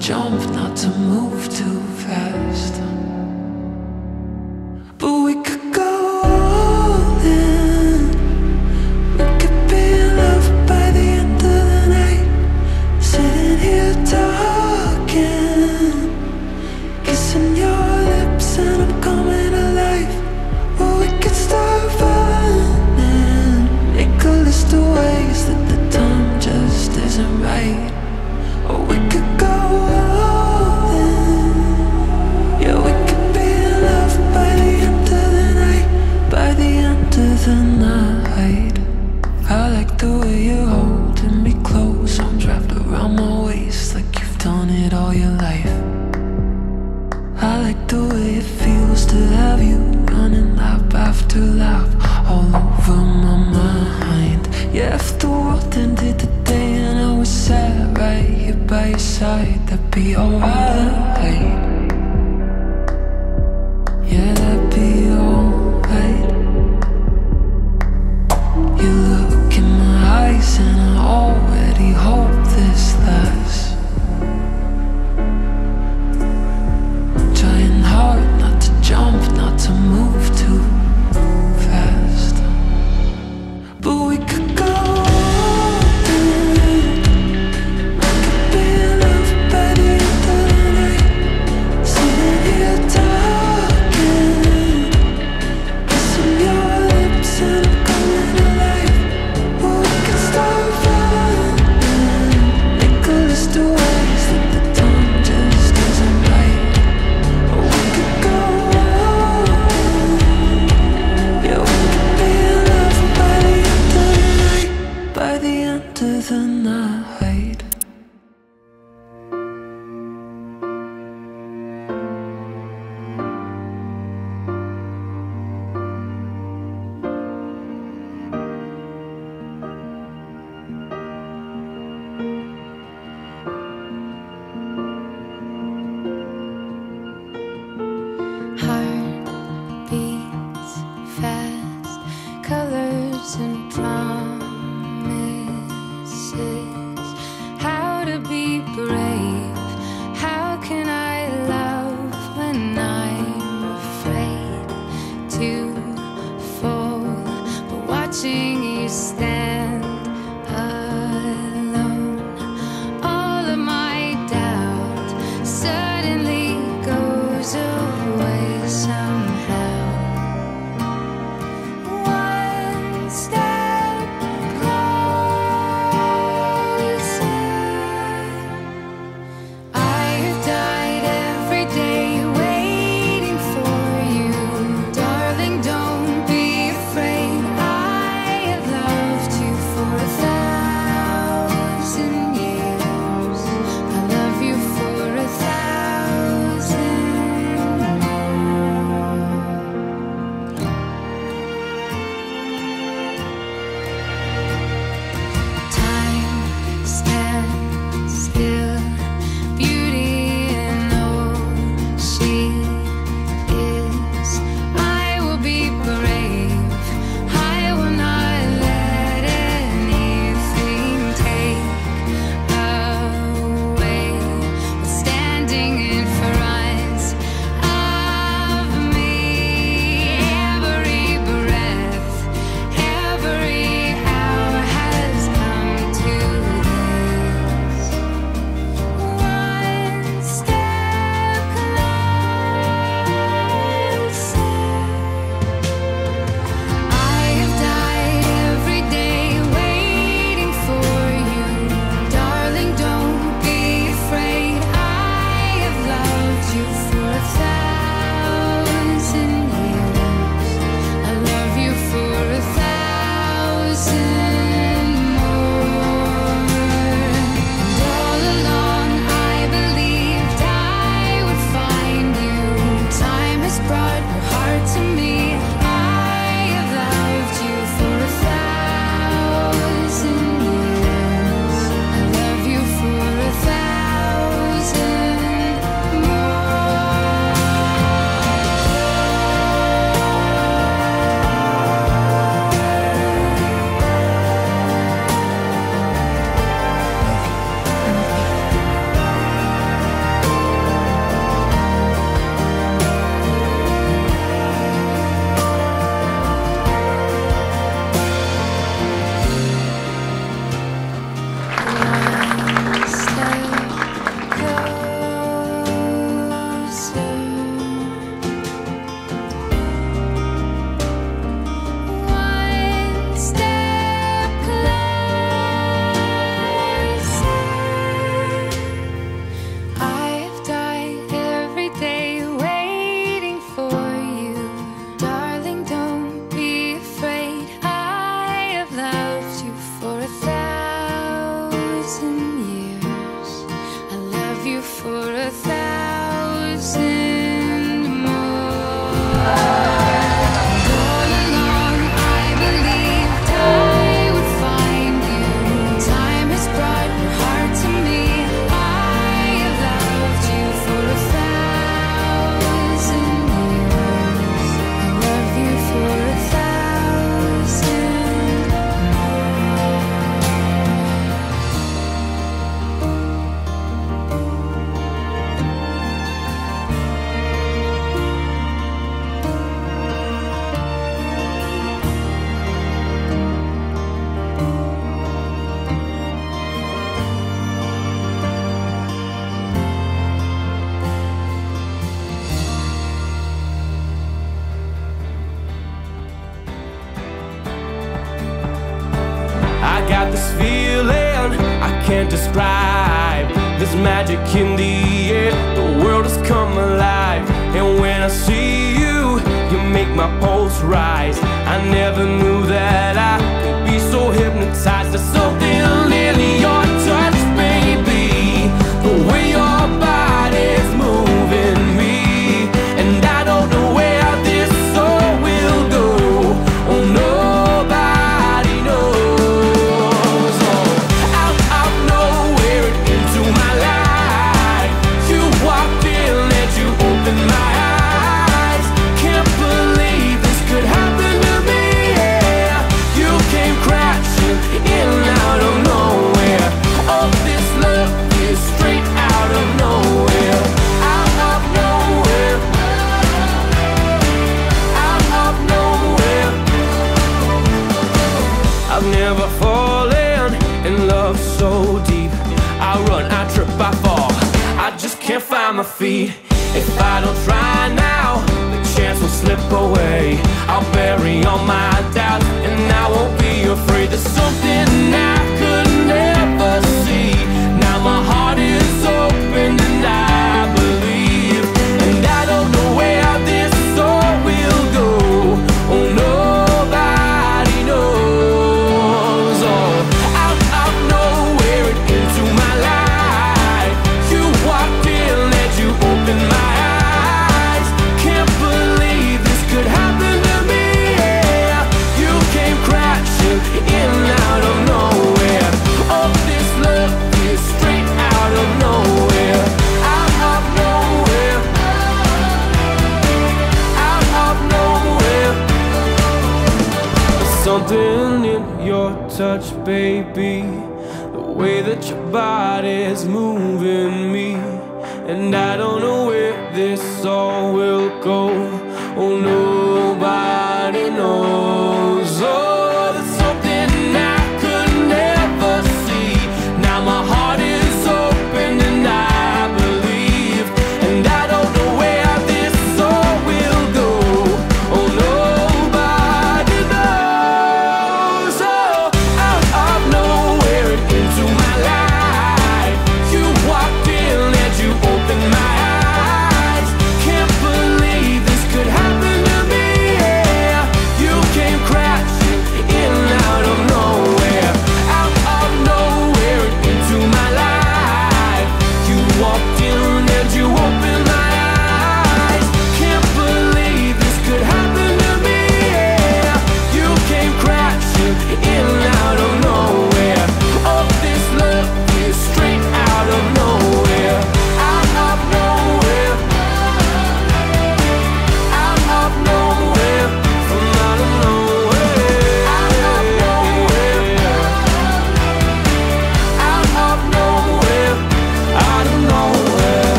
jump, not to move too fast. But we could go all in. We could be in love by the end of the night. Sitting here talking, kissing your lips and I'm coming alive. Or we could start running, make a list of ways that the time just isn't right. Or we could go all in. Yeah, we could be in love by the end of the night. By the end of the night. I like the way you're holding me close, arms wrapped around my waist like you've done it all your life. I like the way it feels to have you running lap after lap all over my mind. Yeah, if the world ended today and I was sat right here by your side, that'd be alright. Yeah, that'd be alright. You look in my eyes and I already hope this lasts. Trying hard not to jump, not to move too fast. But we could go all in. We could be in love by the end of the night. Sitting here talking, kissing your lips and I'm coming alive. Or we could start running, make a list of ways that the time just isn't right. Or we could go all in. Yeah, we could be in love by the end of the night. By the end of the night. Heart beats fast, colors and promises. got this feeling I can't describe. There's magic in the air, the world has come alive. And when I see you, you make my pulse rise. I never knew that I could be so hypnotized. There's something in your touch, baby, the way your body's moving me. And I don't know where this all will go. Oh, nobody knows. Oh, out of nowhere into my life, you walked in and you opened my eyes. Can't believe this could happen to me. Yeah. You came crashing in out of nowhere. Oh, this love is straight out of nowhere. Out of nowhere. Out of nowhere. I've never fallen in love so deep. I run, I trip, I fall, I just can't find my feet. If I don't try now, the chance will slip away. I'll bury all my doubts and I won't be afraid. There's something I could never see. Now my heart is open and I believe. And I don't know where this all will go. Oh, nobody knows. Oh, out of nowhere and into my life, you walked in and you opened my eyes. Can't believe this could happen to me. Yeah. You came crashing in out of nowhere. Oh, this love is straight out of nowhere. Out of nowhere. Out of nowhere. There's something in your touch, baby, the way that your body's moving me. And I don't know where this all will go. Oh, nobody knows.